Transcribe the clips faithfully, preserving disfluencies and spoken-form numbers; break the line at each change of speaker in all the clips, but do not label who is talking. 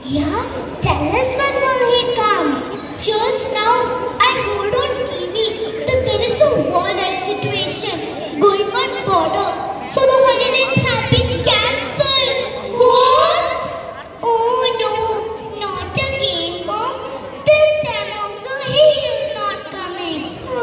Yeah, tell us when will he come? Just now, I heard on T V that there is a war-like situation going on border, so the holidays have been cancelled. What? Oh no, not again, Mom. This time also he is not coming.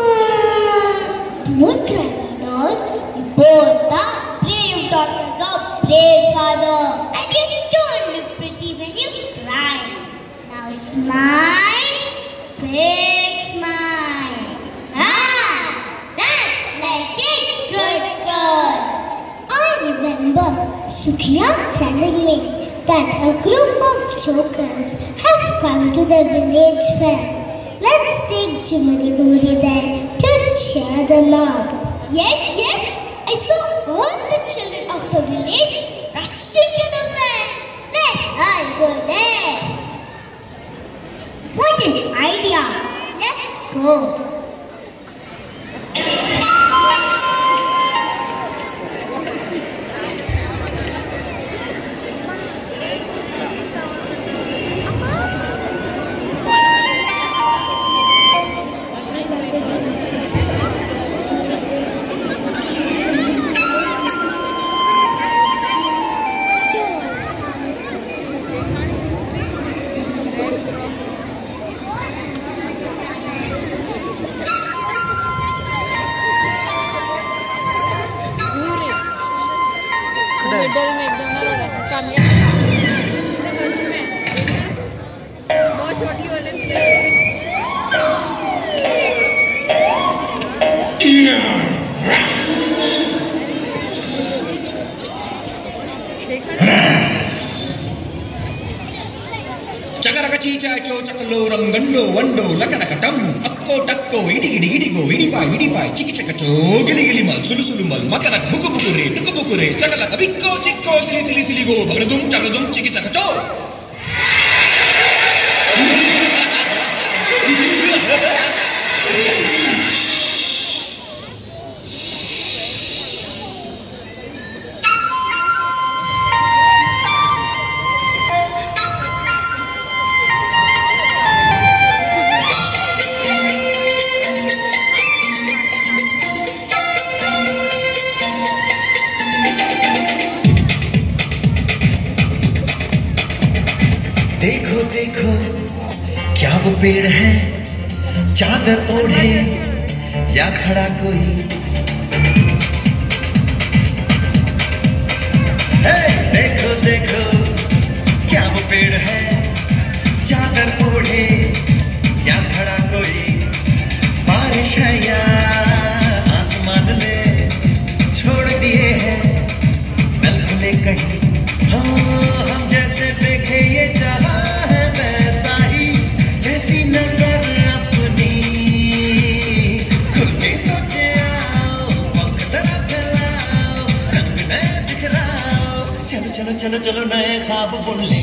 Don't cry, my dolls. You both are brave daughters of brave father, and you don't look pretty when you cry. Now smile, big smile. Ah, that's like a good girl. I remember Sukhiya telling me that a group of jokers have come to the village fair. Let's take Jimali Gumari there to cheer them up. Yes, yes, I saw all the children of the village rushing to the fair. Let's all go there. What an idea! Let's go.
Chacho chakalo ram gando wando lakanakatam akko takko idi idi idi go idi pai idi pai chiki chakacho gili gili mal sulu sulu mal makanak buku buku re buku buku re chakala kabikko chikko sili sili sili go bagdum chakadum chiki chakacho
देखो देखो क्या वो पेड़ है चादर ओढ़े या खड़ा कोई हे देखो देखो क्या वो पेड़ है चादर ओढ़े या खड़ा कोई बारिश है या आसमान ने छोड़ दिए हैं नल खुले कहीं हाँ हम जैसे देखे ये जहां है वैसा ही जैसी नजर अपनी खुल के सोचे आओ वक्त जरा फैलाओ रंग नए बिखराओ चलो चलो चलो चलो नए ख्वाब बुन ले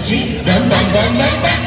ची बम बम बम बम बम